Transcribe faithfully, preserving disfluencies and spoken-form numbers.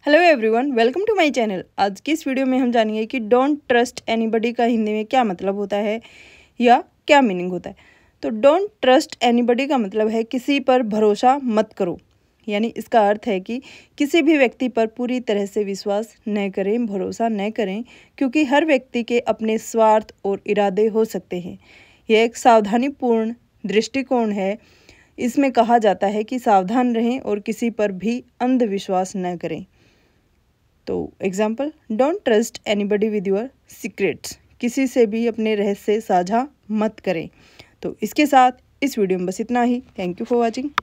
Hello everyone, welcome to my channel. आज की इस वीडियो में हम जानेंगे कि डोंट ट्रस्ट एनीबडी का हिंदी में क्या मतलब होता है या क्या मीनिंग होता है। तो डोंट ट्रस्ट एनीबडी का मतलब है किसी पर भरोसा मत करो, यानी इसका अर्थ है कि किसी भी व्यक्ति पर पूरी तरह से विश्वास न करें, भरोसा न करें, क्योंकि हर व्यक्ति के अपने स्वार्थ और इरादे हो सकते हैं। यह एक सावधानीपूर्ण दृष्टिकोण है। इसमें कहा जाता है कि सावधान रहें और किसी पर भी अंधविश्वास न करें। तो example, don't trust anybody with your secrets, किसी से भी अपने रहस्य साझा मत करें। तो इसके साथ इस वीडियो में बस इतना ही। Thank you for watching.